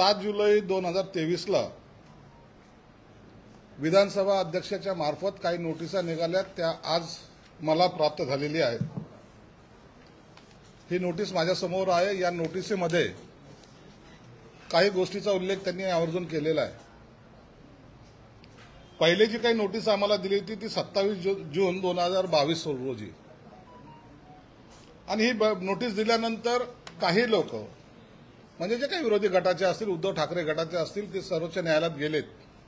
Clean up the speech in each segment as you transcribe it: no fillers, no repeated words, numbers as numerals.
7 जुलै 2023ला विधानसभा अध्यक्षाच्या मार्फत काही नोटिसा निघाल्यात, त्या आज मला प्राप्त झालेली आहेत। ही नोटीस माझ्यासमोर आहे। या नोटिसीमध्ये काही गोष्टीचा उल्लेख त्यांनी आवर्जून केलेला आहे। पहिले जी काही नोटीस आम्हाला दिली होती ती 27 जून 2022 रोजी, आणि ही नोटीस दिल्यानंतर काही लोक म्हणजे जे काही विरोधी गटाचे असतील, उद्धव ठाकरे गटाचे असतील, ते सर्वोच्च न्यायालयात गेलेत।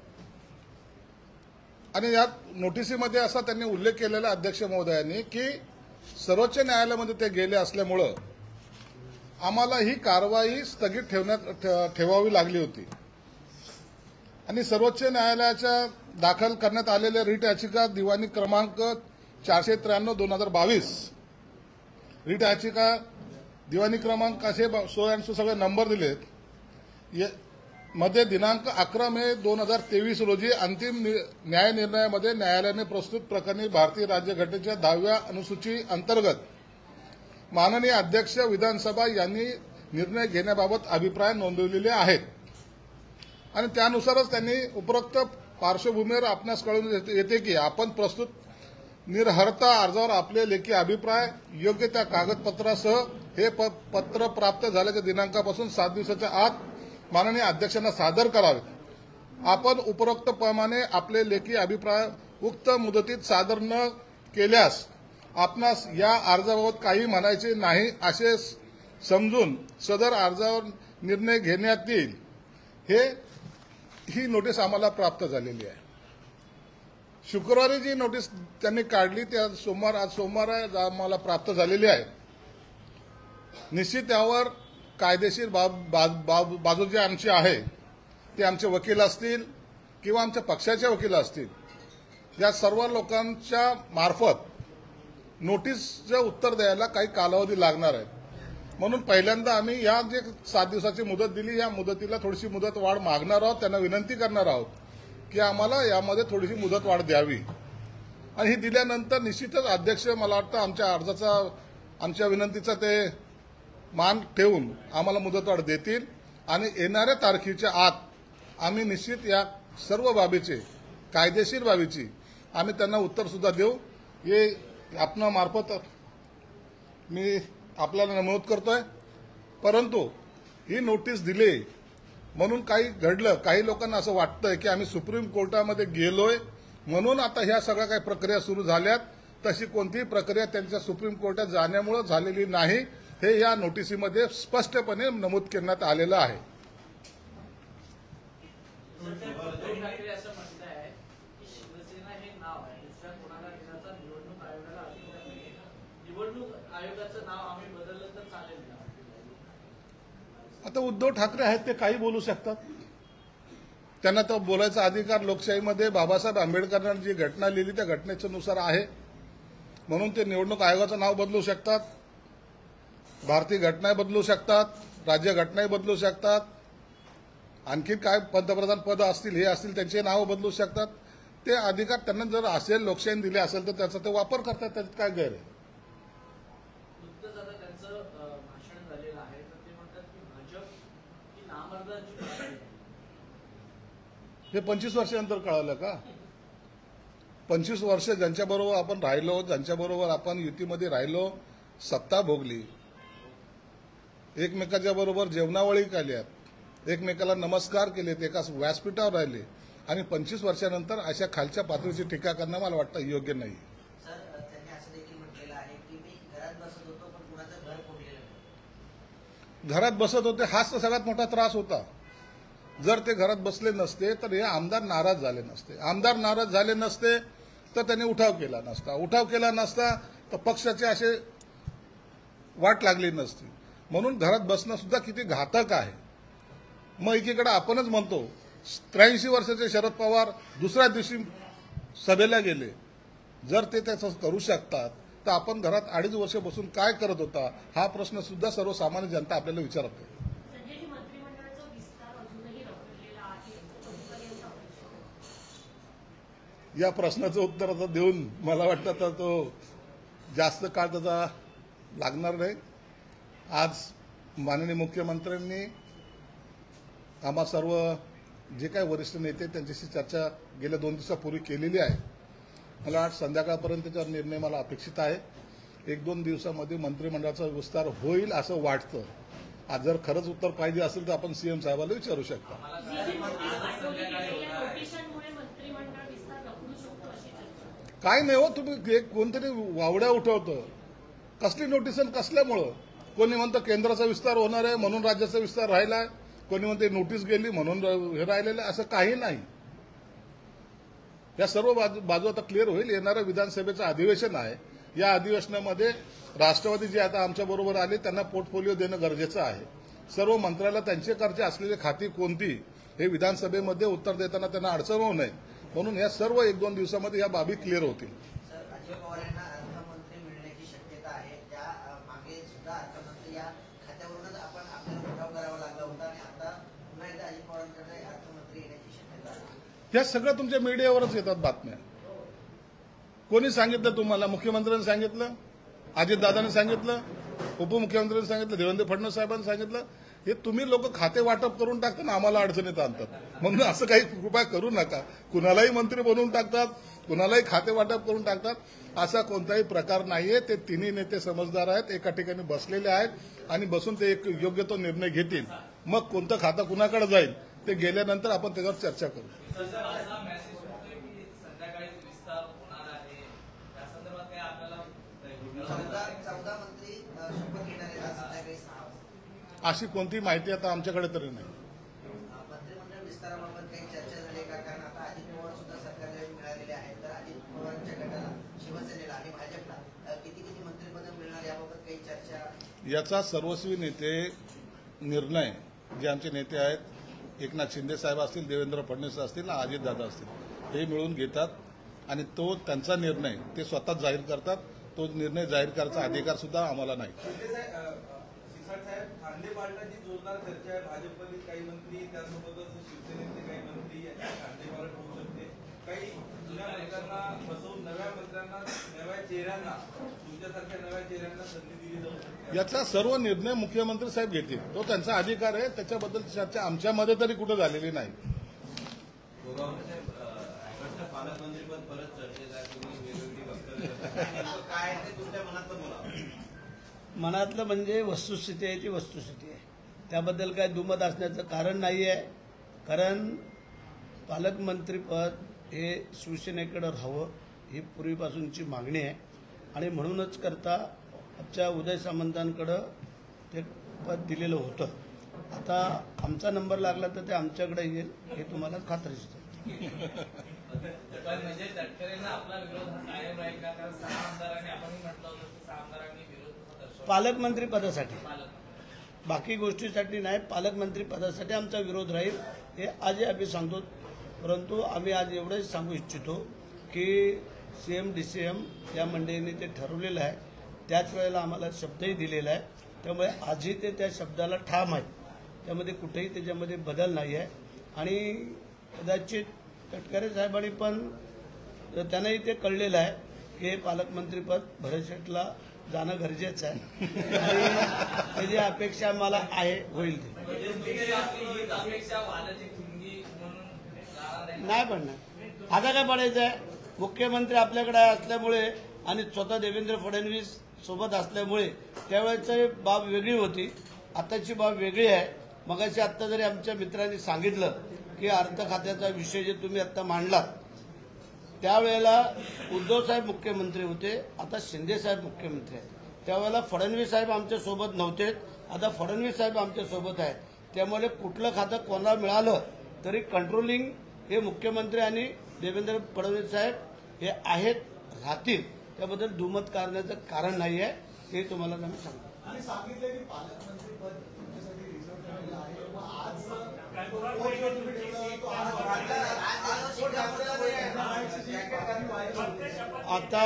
आणि या नोटिसीमध्ये असा त्यांनी उल्लेख केलेला अध्यक्ष महोदयांनी की सर्वोच्च न्यायालयामध्ये ते गेले असल्यामुळे आम्हाला ही कारवाई स्थगित ठेवावी लागली होती। आणि सर्वोच्च न्यायालयाच्या दाखल करण्यात आलेल्या रिट याचिका दिवाणी क्रमांक 493/2022 रिट याचिका दिवाणी क्रमांक असे सगळे नंबर दिलेत। मध्ये दिनांक 11 मे 2023 रोजी अंतिम न्याय निर्णयामध्ये न्यायालयाने प्रस्तुत प्रकरणी भारतीय राज्यघटनेच्या 10व्या अनुसूची अंतर्गत माननीय अध्यक्ष विधानसभा यांनी निर्णय घेण्याबाबत अभिप्राय नोंदवलेले आहेत। आणि त्यानुसारच त्यांनी उपरोक्त पार्श्वभूमीवर आपणास कळून येते की आपण प्रस्तुत निर्हरता अर्जावर आपले लेखी अभिप्राय योग्य त्या कागदपत्रासह हे पत्र प्राप्त झाल्याच्या दिनांकापासून 7 दिवसाच्या आत माननीय अध्यक्षांना सादर करावेत। आपण उपरोक्त प्रमाणे आपले लेखी अभिप्राय उक्त मुदतीत सादर न केल्यास आपणास या अर्जाबाबत काही म्हणायचे नाही असे समजून सदर अर्जावर निर्णय घेण्यात येईल। ही नोटीस आम्हाला प्राप्त झालेली आहे। शुक्रवारी जी नोटीस त्यांनी काढली ती आज सोमवार आम्हाला प्राप्त झालेली आहे। निश्चित यावर कायदेशीर बाजू जी आमची आहे ते आमचे वकील असतील किंवा आमच्या पक्षाचे वकील असतील, या सर्व लोकांच्या मार्फत नोटीसचं उत्तर द्यायला काही कालावधी लागणार आहे। म्हणून पहिल्यांदा आम्ही या जे 7 दिवसाची मुदत दिली, या मुदतीला थोडीशी मुदत वाढ मागणार आहोत, त्यांना विनंती करणार आहोत की आम्हाला यामध्ये थोडीशी मुदत वाढ द्यावी। आणि ही दिल्यानंतर निश्चितच अध्यक्ष मला वाटतं आमच्या विनंतीचा ते मान ठेवून आम्हाला मुदतवाढ देतील आणि येणाऱ्या तारखेच्या आत आम्ही निश्चित या सर्व बाबीचे कायदेशीर बाबीची आम्ही त्यांना उत्तर सुद्धा देऊ। हे आपणा मार्फत मी आपल्याला नमूद करतोय। परंतु ही नोटीस दिली म्हणून काही घडलं, काही लोकांना असं वाटतंय की आम्ही सुप्रीम कोर्टामध्ये गेलोय म्हणून आता ह्या सगळ्या काही प्रक्रिया सुरू झाल्यात। तशी कोणतीही प्रक्रिया त्यांच्या सुप्रीम कोर्टात जाण्यामुळे झालेली नाही, हे या नोटिसीमध्ये स्पष्टपणे नमूद करण्यात आलेलं आहे। आता उद्धव ठाकरे आहेत ते काही बोलू शकतात, त्यांना तो बोलायचा अधिकार लोकशाहीमध्ये बाबासाहेब आंबेडकरांनी जी घटना लिहिली त्या घटनेनुसार आहे। म्हणून ते निवडणूक आयोगाचं नाव बदलू शकतात, भारतीय घटना बदलू शकतात, राज्य घटना बदलू शकतात, आणखी काय पंतप्रधान पद असतील हे असतील त्यांचे नाव बदलू शकतात। ते अधिकार त्यांना जर असेल, लोकशाही दिले असेल तर त्याचा ते वापर करतात, त्याच्यात काय गैर आहे। हे 25 वर्षानंतर कळालं का? 25 वर्ष ज्यांच्याबरोबर आपण राहिलो, ज्यांच्याबरोबर आपण युतीमध्ये राहिलो, सत्ता भोगली, एकमेकाच्या बरोबर जेवणावळी केल्यात, एकमेकाला नमस्कार केलेत, एकाच व्यासपीठावर राहिले, आणि 25 वर्षानंतर अशा खालच्या पातळीची टीका करणं मला वाटतं योग्य नाही। घरात बसत होते हाच तर सगळ्यात मोठा त्रास होता। जर ते घरात बसले नसते तर हे आमदार नाराज झाले नसते, आमदार नाराज झाले नसते तर त्यांनी उठाव केला नसता, तर पक्षाचे असे वाट लागली नसती। म्हणून घरात बसणं सुद्धा किती घातक आहे। मग एकीकडे आपणच म्हणतो 83 वर्षाचे शरद पवार दुसऱ्या दिवशी सभेला गेले, जर ते त्याचं करू शकतात तर आपण घरात 2.5 वर्ष बसून काय करत होता, हा प्रश्न सुद्धा सर्वसामान्य जनता आपल्याला विचारते। या प्रश्नाचं उत्तर आता देऊन मला वाटतं तर तो जास्त काळ त्याचा लागणार नाही। आज माननीय मुख्यमंत्र्यांनी आम्हा सर्व जे काही वरिष्ठ नेते त्यांच्याशी चर्चा गेल्या 2 दिवसापूर्वी केलेली आहे. मला आज संध्याकाळपर्यंतचा निर्णय मला अपेक्षित आहे. 1-2 दिवसामध्ये मंत्रिमंडळाचा विस्तार होईल असं वाटतं. आज जर खरंच उत्तर पाहिजे असेल तर आपण सीएम साहेबांना विचारू शकता. काय नाही हो, तुम्ही कोणतरी वावड्या उठवतं. कसली नोटीस आणि कसल्यामुळं? कोणी म्हणतं केंद्राचा विस्तार होणार आहे म्हणून राज्याचा विस्तार राहिलाय, कोणी म्हणते नोटीस गेली म्हणून हे राहिलेलं आहे. असं काही नाही. या सर्व बाजू आता क्लिअर होईल. येणारं विधानसभेचं अधिवेशन आहे. या अधिवेशनामध्ये राष्ट्रवादी जे आता आमच्या बरोबर आले त्यांना पोर्टफोलिओ देणं गरजेचं आहे. सर्व मंत्र्याला त्यांचे कर्जे असलेली खाती कोणती हे विधानसभेमध्ये उत्तर देताना त्यांना अडचण होऊ नये म्हणून या सर्व 1-2 दिवसामध्ये या बाबी क्लिअर होतील. अजित पवारांना अर्थमंत्री मिळण्याची शक्यता आहे. त्या मागे सुद्धा अर्थमंत्री या खात्यावरूनच आपल्याला उठाव करावा लागला होता आणि आता पुन्हा एकदा अजित पवारांकडे अर्थमंत्री येण्याची शक्यता आहे. या सगळं तुमच्या मीडियावरच येतात बातम्या. कोणी सांगितलं तुम्हाला? मुख्यमंत्र्यांनी सांगितलं, अजितदादांनी सांगितलं, उपमुख्यमंत्र्यांनी सांगितलं, देवेंद्र फडणवीस साहेबांनी सांगितलं. हे तुम्ही लोक खाते वाटप करून टाकता ना आम्हाला अडचणीत आणतात. म्हणून असं काही कृपा करू नका. कुणालाही मंत्री बनवून टाकतात, कुणालाही खाते वाटप करून टाकतात. असा कोणताही प्रकार नाहीये. ते तिन्ही नेते समजदार आहेत, एका ठिकाणी बसलेले आहेत आणि बसून ते एक योग्य तो निर्णय घेतील. मग कोणतं खातं कुणाकडे जाईल ते गेल्यानंतर आपण त्याच्यावर चर्चा करू. अशी कोणती माहिती आता आमच्याकडे तरी नाही. मंत्रिमंडळ विस्ताराबाबत काही चर्चा झाली का? कारण आता अजित पवार सुद्धा सरकारला मिळालेले आहेत. तर अजित पवारांच्या गटाला, शिवसेनेला आणि भाजपला किती मंत्रिपदं मिळणार याबाबत काही चर्चा? याचा सर्वस्वी निर्णय जे आमचे नेते आहेत, एकनाथ शिंदे साहेब असतील, देवेंद्र फडणवीस असतील, अजितदादा असतील, हे मिळून घेतात आणि तो त्यांचा निर्णय ते स्वतःच जाहीर करतात. तो निर्णय जाहीर करायचा अधिकार सुद्धा आम्हाला नाही. खांदे पालटाची जोरदार चर्चा आहे. भाजपमध्ये काही मंत्री, त्यासोबतच शिवसेनेतले काही मंत्री यांची खांदे पालट होऊ शकते. काही जुन्या मंत्र्यांना बसवून नव्या मंत्र्यांना, नव्या चेहऱ्यांना, तुमच्यासारख्या नव्या चेहऱ्यांना संधी दिली जाऊ शकते. याचा सर्व निर्णय मुख्यमंत्री साहेब घेतील. तो त्यांचा अधिकार आहे. त्याच्याबद्दल चर्चा आमच्यामध्ये तरी कुठं झालेली नाही. पालकमंत्रीपद परत चर्चेत आहे. तुम्ही वेगवेगळी वक्तव्य काय ते तुमच्या मनातलं बोला. मनातलं म्हणजे वस्तुस्थिती आहे ती वस्तुस्थिती आहे. त्याबद्दल काय दुमत असण्याचं कारण नाही आहे. कारण पालकमंत्रीपद हे शिवसेनेकडे राहावं ही पूर्वीपासूनची मागणी आहे आणि म्हणूनच करता आमच्या उदय सामंतांकडं ते पद दिलेलं होतं. आता आमचा नंबर लागला तर ते आमच्याकडे येईल हे तुम्हाला खात्रीच आहे. म्हणजे तटकरेंना आपला विरोध कायम राहील का? कारण 6 आमदारांनी आपण म्हटलं होतं की 6 आमदारांनी विरोध पालकमंत्री पदासाठी, बाकी गोष्टीसाठी नाही. पालकमंत्री पदासाठी आमचा विरोध राहील हे आजही आम्ही सांगतो. परंतु आम्ही आज एवढंच सांगू इच्छितो की सीएम डीसीएम या मंडळींनी ते ठरवलेलं आहे. त्याच वेळेला आम्हाला शब्दही दिलेला आहे. त्यामुळे आजही ते त्या शब्दाला ठाम आहेत. त्यामध्ये कुठेही त्याच्यामध्ये बदल नाही आहे. आणि कदाचित तटकरे साहेबांनी पण त्यांनाही ते कळलेलं आहे की हे पालकमंत्रीपद भरत शेठला जाणं गरजेचं आहे आणि त्याची अपेक्षा मला आहे, होईल ते नाही पडणार. आता काय पडायचं आहे? मुख्यमंत्री आपल्याकडे असल्यामुळे आणि स्वतः देवेंद्र फडणवीस सोबत असल्यामुळे त्यावेळेची बाब वेगळी होती, आताची बाब वेगळी आहे. मगाशी आत्ता जरी आमच्या मित्रांनी सांगितलं की अर्थ खात्याचा विषय जे तुम्ही आत्ता मांडलात त्यावेळेला उद्धव साहेब मुख्यमंत्री होते, आता शिंदे साहेब मुख्यमंत्री आहेत. त्यावेळेला फडणवीस साहेब आमच्या सोबत नव्हते, आता फडणवीस साहेब आमच्या सोबत आहेत. त्यामुळे कुठलं खातं कोणाला मिळालं तरी कंट्रोलिंग हे मुख्यमंत्री आणि देवेंद्र फडणवीस साहेब हे आहेत, राहतील. त्याबद्दल दुमत करण्याचं कारण नाही आहे, ते तुम्हाला मी सांगतो. आणि सांगितलं की पालकमंत्रीपद तुमच्यासाठी रिझर्व्ह केलेलं आहे. मग आज आता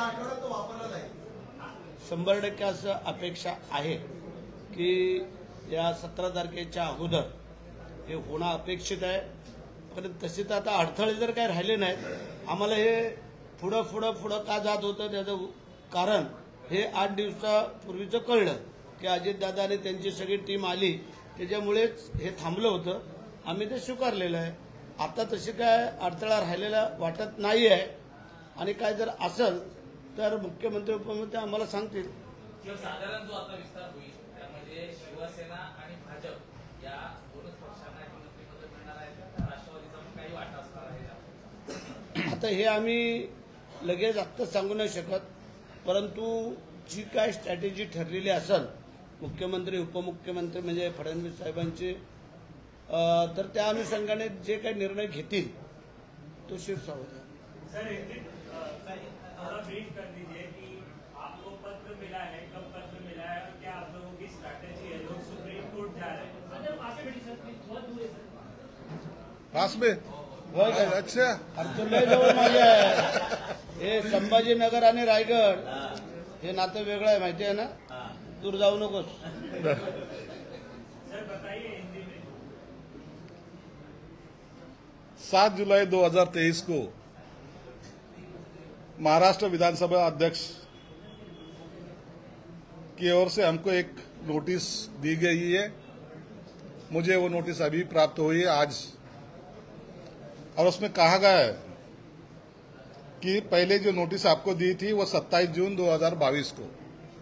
100% असं अपेक्षा आहे की या 17 तारखेच्या अगोदर हे होणं अपेक्षित आहे. कारण तसे तर आता अडथळे जर काही राहिले नाहीत. आम्हाला हे पुढं का जात होतं त्याचं कारण हे 8 दिवसापूर्वीचं कळलं की अजितदादा आणि त्यांची सगळी टीम आली त्याच्यामुळेच हे थांबलं होतं. आम्ही ते स्वीकारलेलं आहे. आता तशी काय अडथळा राहिलेला वाटत नाही आहे. आणि काय जर असेल तर मुख्यमंत्री उपमुख्यमंत्री आम्हाला सांगतील. किंवा साधारण जो आता विस्तार होईल त्यामध्ये शिवसेना आणि भाजप या दोनच पक्षांना मंत्रिपद मिळणार आहे का राष्ट्रवादीचा पण काही वाटा असणार आहे? आता हे आम्ही लगेच आत्ताच सांगू नाही शकत, परंतु जी काय स्ट्रॅटेजी ठरलेली असेल मुख्यमंत्री उपमुख्यमंत्री म्हणजे फडणवीस साहेबांची, तर त्या अनुषंगाने जे काही निर्णय घेतील तो शिवसावध आहे. सर एक थोड़ा ब्रीफ कर दीजिए कि आपको पत्र मिला है, कब पत्र मिला है और क्या आप लोगों की स्ट्रैटेजी है? लोग सुप्रीम कोर्ट जा रहे हैं. पास में होय का? अच्छा अरे तुला जवळ माझ्या आहे. हे संभाजीनगर आणि रायगड हे नातं वेगळं आहे, माहिती आहे ना. दूर जाऊ नकोस. सर बताइए हिंदी में. 7 जुलाई 2023 को महाराष्ट्र विधानसभा अध्यक्ष की ओर से हमको एक नोटिस दी गई है. मुझे वो नोटिस अभी प्राप्त हुई है आज, और उसमें कहा गया है कि पहले जो नोटिस आपको दी थी वो 27 जून 2022 को,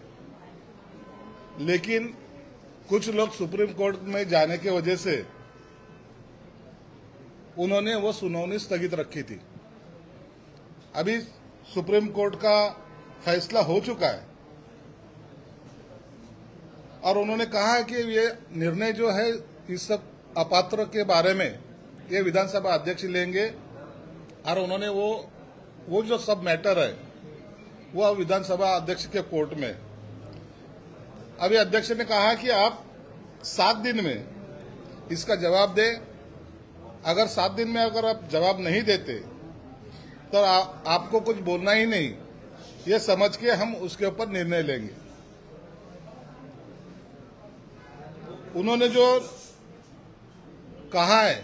लेकिन कुछ लोग सुप्रीम कोर्ट में जाने की वजह से उन्होंने वो सुनवाई स्थगित रखी थी. अभी सुप्रीम कोर्ट का फैसला हो चुका है और उन्होंने कहा है कि ये निर्णय जो है इस सब अपात्र के बारे में ये विधानसभा अध्यक्ष लेंगे, और उन्होंने वो जो सब मैटर है वो विधानसभा अध्यक्ष के कोर्ट में. अभी अध्यक्ष ने कहा कि आप 7 दिन में इसका जवाब दें. अगर 7 दिन में अगर आप जवाब नहीं देते तो आपको कुछ बोलना ही नहीं, ये समझ के हम उसके ऊपर निर्णय लेंगे. उन्होंने जो कहा है,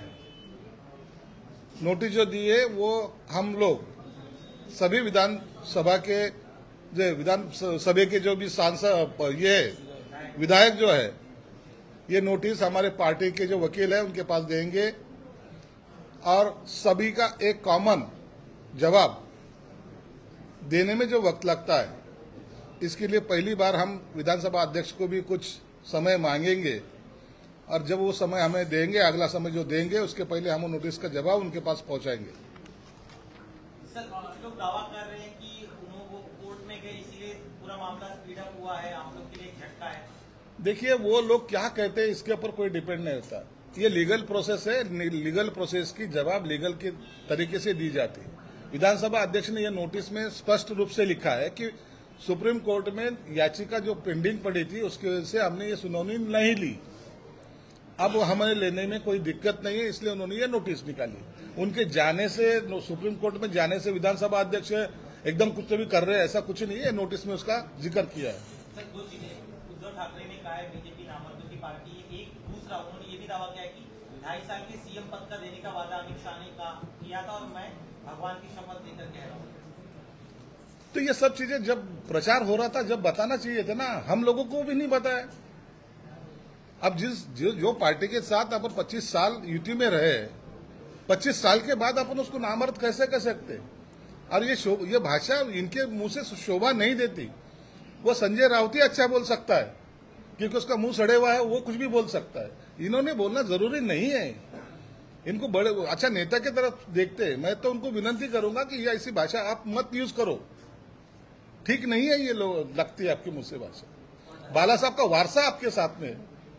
नोटिस जो दी है, वो हम लोग सभी विधानसभा के विधानसभा के जो भी सांसद ये विधायक जो है, ये नोटिस हमारे पार्टी के जो वकील है उनके पास देंगे और सभी का एक कॉमन जवाब देने में जो वक्त लगता है, इसके लिए पहली बार हम विधानसभा अध्यक्ष को भी कुछ समय मांगेंगे, और जब वो समय हमें देंगे, अगला समय जो देंगे, उसके पहले हम नोटिस का जवाब उनके पास पहुंचाएंगे. सर कुछ लोग दावा कर रहे हैं कि वो कोर्ट में गए इसीलिए पूरा मामला स्पीड अप हुआ है, आप लोग के लिए एक झटका है. देखिए, वो लोग क्या कहते हैं इसके ऊपर कोई डिपेंड नहीं होता. ये लीगल प्रोसेस है, लीगल प्रोसेस की जवाब लीगल के तरीके से दी जाती है. विधानसभा अध्यक्ष ने यह नोटिस में स्पष्ट रूप से लिखा है कि सुप्रीम कोर्ट में याचिका जो पेंडिंग पड़ी थी उसकी वजह से हमने ये सुनवाई नहीं ली. अब हमें लेने में कोई दिक्कत नहीं है, इसलिए उन्होंने ये नोटिस निकाली. उनके जाने से, सुप्रीम कोर्ट में जाने से विधानसभा अध्यक्ष एकदम कुछ तो भी कर रहे हैं, ऐसा कुछ नहीं है. नोटिस में उसका जिक्र किया है. सर दो चीजें, उद्धव ठाकरे ने कहा है बीजेपी नामर्दों की पार्टी है. एक दूसरा, उन्होंने ये भी दावा किया है कि 2.5 साल के सीएम पद का देने का वादा अमित शाह ने किया था और मैं भगवान की शपथ लेकर कह रहा हूँ. तो ये सब चीजें जब प्रचार हो रहा था, जब बताना चाहिए था ना, हम लोगों को भी नहीं बताया. अब जो पार्टी के साथ अपन 25 साल यूटी में रहे, 25 साल के बाद अपन उसको नामर्द कैसे कह सकते? और ये भाषा इनके मुंह से शोभा नहीं देती. वो संजय राउत ही अच्छा बोल सकता है क्योंकि उसका मुंह सड़े हुआ है, वो कुछ भी बोल सकता है. इन्होंने बोलना जरूरी नहीं है. इनको बड़े अच्छा नेता की तरफ देखते हैं. मैं तो उनको विनती करूंगा कि ये ऐसी भाषा आप मत यूज करो. ठीक नहीं है ये लगती है आपके मुंह से भाषा. बाला साहब का वारसा आपके साथ में है.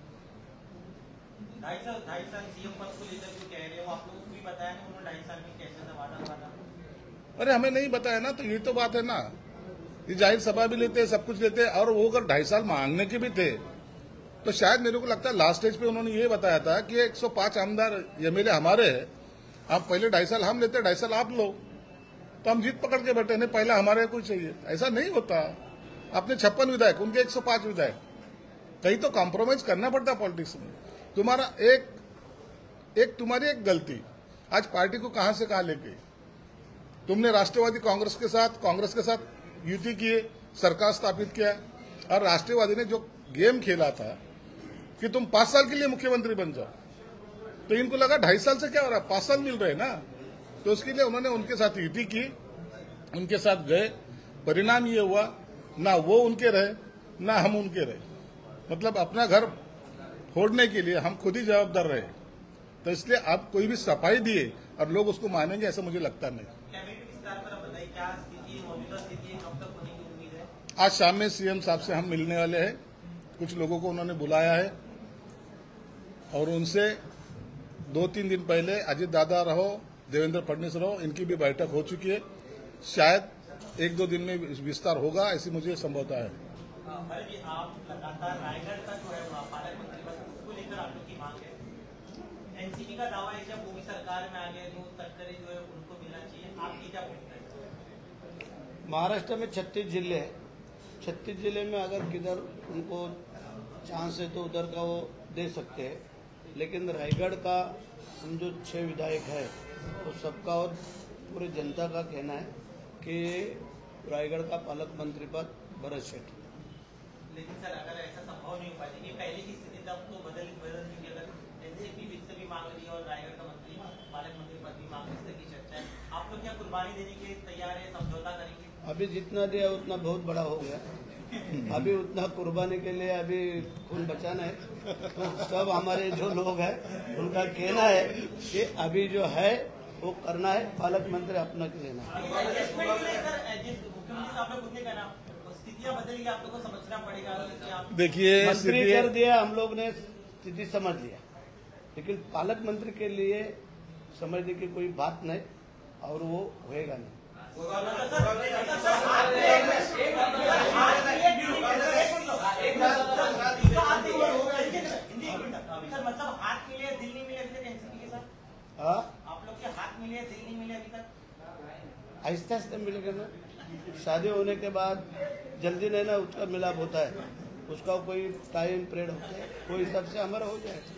2.5 साल सीएम पद को लेकर जो कह रहे हो, आप लोगों को भी बताया नहीं उन्होंने 2.5 साल में कैसे था वादा. अरे हमें नहीं बताया ना, तो ये तो बात है ना. ये जाहिर सभा भी लेते हैं, सब कुछ लेते हैं, और वो अगर 2.5 साल मांगने के भी थे तो शायद मेरे को लगता है लास्ट स्टेज पे उन्होंने ये बताया था कि 105 आमदार एमएलए हमारे हैं, आप पहले 2.5 साल हम लेते, 2.5 साल आप लो, तो हम जीत पकड़ के बैठे नहीं, पहला हमारे को चाहिए. ऐसा नहीं होता. अपने 56 विधायक, उनके 105 विधायक, कहीं तो कॉम्प्रोमाइज करना पड़ता पॉलिटिक्स में. तुम्हारा तुम्हारी एक गलती आज पार्टी को कहां से कहां लेके. तुमने राष्ट्रवादी कांग्रेस के साथ युति किए, सरकार स्थापित किया, और राष्ट्रवादी ने जो गेम खेला था कि तुम 5 साल के लिए मुख्यमंत्री बन जाओ, तो इनको लगा 2.5 साल से क्या हो रहा है, 5 साल मिल रहे हैं ना। तो उसके लिए उन्होंने उनके साथ ईटी की, उनके साथ गए। परिणाम ये हुआ ना वो उनके रहे ना हम उनके रहे, मतलब अपना घर फोड़ने के लिए हम खुद ही जवाबदार रहे। तो इसलिए आप कोई भी सफाई दिए और लोग उसको मानेंगे ऐसा मुझे लगता नहीं। कैबिनेट विस्तार पर आप बताइए, क्या स्थिति है, मौजूदा स्थिति है, कब तक होने की उम्मीद है? आज शाम में सीएम साहब से हम मिलने वाले हैं। कुछ लोगों को उन्होंने बुलाया है और उनसे 2-3 दिन पहले अजित दादा रहो, देवेंद्र फडणवीस रहो, इनकी भी बैठक हो चुकी है। शायद 1-2 दिन में विस्तार होगा, ऐसी मुझे संभवता है। भरत जी, आप लगातार रायगढ़ का जो है पालक मंत्री पद, उसको लेकर आप लोग की मांग है। एनसीपी का दावा है कि अब वो भी सरकार में आ गए तो तटकरे जो है उनको मिलना चाहिए, आपकी क्या भूमिका है? महाराष्ट्र में 36 जिले हैं। 36 जिले में अगर किधर उनको चांस है तो उधर का वो दे सकते हैं, लेकिन रायगढ़ का हम जो 6 विधायक है तो सबका और पूरी जनता का कहना है कि रायगढ़ का पालक मंत्री पद भरत शेठ। लेकिन सर, अगर ऐसा संभव नहीं हो पाए कि पहले की स्थिति तब तो बदल चुकी, अगर एनसीपी से भी मांग रही है और रायगढ़ का मंत्री पालक मंत्री पद भी मांग रही की चर्चा है, आप लोग क्या कुर्बानी देने के लिए तैयार है, समझौता करेंगे? अभी जितना दिया उतना बहुत बड़ा हो गया, अभी उतना कुर्बानी के लिए अभी खून बचाना है। तो सब हमारे जो लोग हैं उनका कहना है कि अभी जो है वो करना है, पालक मंत्री अपना लेना है। एडजस्टमेंट के लिए सर, मुख्यमंत्री साहब ने खुद ने कहना स्थितियां बदल गई, आप लोगों को समझना पड़ेगा कि आप देखिए, मंत्री कर दिया, हम लोग ने स्थिति समझ लिया, लेकिन पालक मंत्री के लिए समझने की कोई बात नहीं और वो होएगा नहीं। सर, मतलब हाथ मिले दिल नहीं मिले अभी तक एनसीपी के साथ? हाँ, आप लोग के हाथ मिले दिल नहीं मिले अभी तक? आहिस्ता आहिस्ता मिलेगा ना। शादी होने के बाद जल्दी नहीं ना उसका मिलाप होता है, उसका कोई टाइम पीरियड होता है, कोई हिसाब से हमारा हो जाए।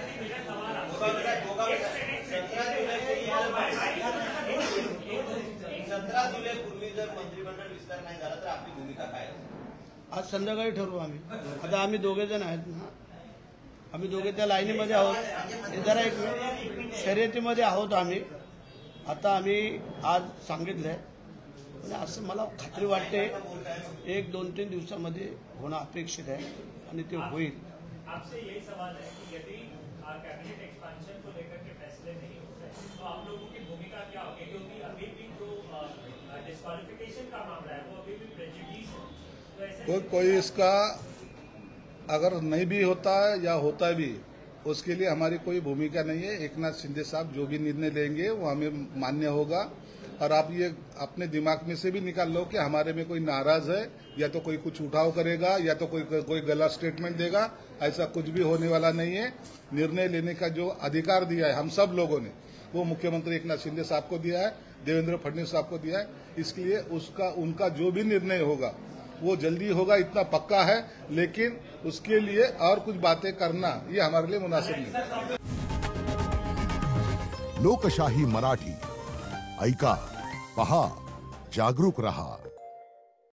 17 जुलैपूर्वी जर मंत्रिमंडळ विस्तार नाही झाला तर आपली भूमिका काय असेल? आज संध्याकाळी ठरवू आम्ही। आता आम्ही 2 जण आहेत ना, आम्ही 2 त्या लाईनीमध्ये आहोत। हे जरा एक मिनिट, शर्यतीमध्ये आहोत आम्ही। आता आम्ही आज सांगितलंय आणि असं मला खात्री वाटते 1-2-3 दिवसामध्ये होणं अपेक्षित आहे आणि ते होईल। आपसे यही सवाल है कि यदि कैबिनेट एक्सपेंशन को लेकर के फैसले नहीं होते तो आप लोगों की भूमिका क्या होगी, क्योंकि अभी भी जो डिस्क्वालिफिकेशन का मामला है वो अभी भी प्रेजुडिस है। तो ऐसे कोई इसका अगर नहीं भी होता है या होता भी, उसके लिए हमारी कोई भूमिका नहीं है। एकनाथ शिंदे साहब जो भी निर्णय लेंगे वो हमें मान्य होगा। और आप ये अपने दिमाग में से भी निकाल लो कि हमारे में कोई नाराज है या तो कोई कुछ उठाव करेगा या तो कोई गलत स्टेटमेंट देगा, ऐसा कुछ भी होने वाला नहीं है। निर्णय लेने का जो अधिकार दिया है हम सब लोगों ने, वो मुख्यमंत्री एकनाथ शिंदे साहब को दिया है, देवेंद्र फडणवीस साहब को दिया है। इसलिए उनका जो भी निर्णय होगा वो जल्दी होगा, इतना पक्का है। लेकिन उसके लिए और कुछ बातें करना ये हमारे लिए मुनासिब नहीं। लोकशाही मराठी ऐका, पहा, जागरूक रहा।